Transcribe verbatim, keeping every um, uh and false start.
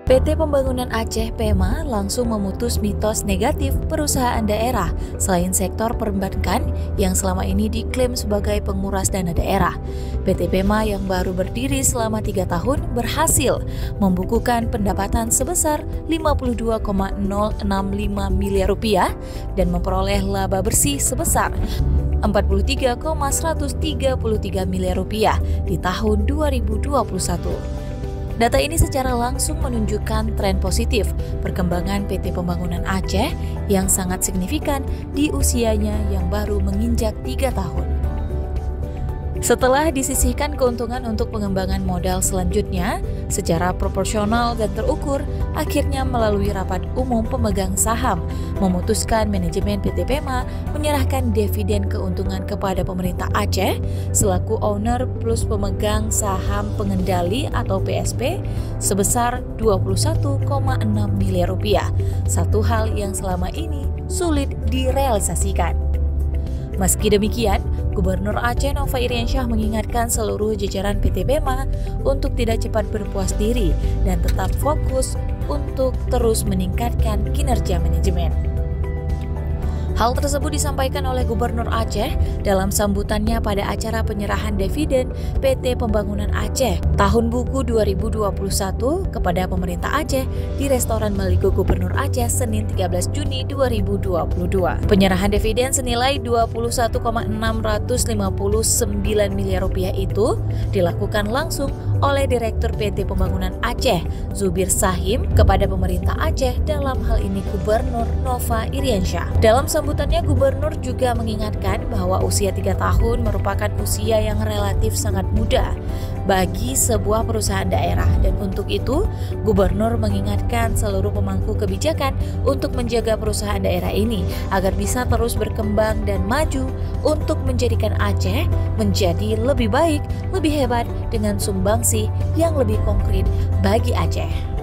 P T Pembangunan Aceh P E M A langsung memutus mitos negatif perusahaan daerah selain sektor perbankan yang selama ini diklaim sebagai penguras dana daerah. P T P E M A yang baru berdiri selama tiga tahun berhasil membukukan pendapatan sebesar lima puluh dua koma nol enam lima miliar rupiah dan memperoleh laba bersih sebesar empat puluh tiga koma seratus tiga puluh tiga miliar rupiah di tahun dua ribu dua puluh satu. Data ini secara langsung menunjukkan tren positif perkembangan P T Pembangunan Aceh yang sangat signifikan di usianya yang baru menginjak tiga tahun. Setelah disisihkan keuntungan untuk pengembangan modal selanjutnya, secara proporsional dan terukur, akhirnya melalui rapat umum pemegang saham, memutuskan manajemen P T P E M A menyerahkan dividen keuntungan kepada pemerintah Aceh selaku owner plus pemegang saham pengendali atau P S P sebesar dua puluh satu koma enam miliar rupiah, satu hal yang selama ini sulit direalisasikan. Meski demikian, Gubernur Aceh Nova Iriansyah mengingatkan seluruh jajaran P T P E M A untuk tidak cepat berpuas diri dan tetap fokus untuk terus meningkatkan kinerja manajemen. Hal tersebut disampaikan oleh Gubernur Aceh dalam sambutannya pada acara penyerahan dividen P T Pembangunan Aceh tahun buku dua ribu dua puluh satu kepada pemerintah Aceh di Restoran Maligo Gubernur Aceh Senin tiga belas Juni dua ribu dua puluh dua. Penyerahan dividen senilai dua puluh satu koma enam lima sembilan miliar rupiah itu dilakukan langsung oleh Direktur P T Pembangunan Aceh Zubir Sahim kepada pemerintah Aceh, dalam hal ini Gubernur Nova Iriansyah. Dalam sambutannya, Gubernur juga mengingatkan bahwa usia tiga tahun merupakan usia yang relatif sangat muda bagi sebuah perusahaan daerah, dan untuk itu Gubernur mengingatkan seluruh pemangku kebijakan untuk menjaga perusahaan daerah ini agar bisa terus berkembang dan maju untuk menjadikan Aceh menjadi lebih baik, lebih hebat dengan sumbangsi yang lebih konkret bagi Aceh.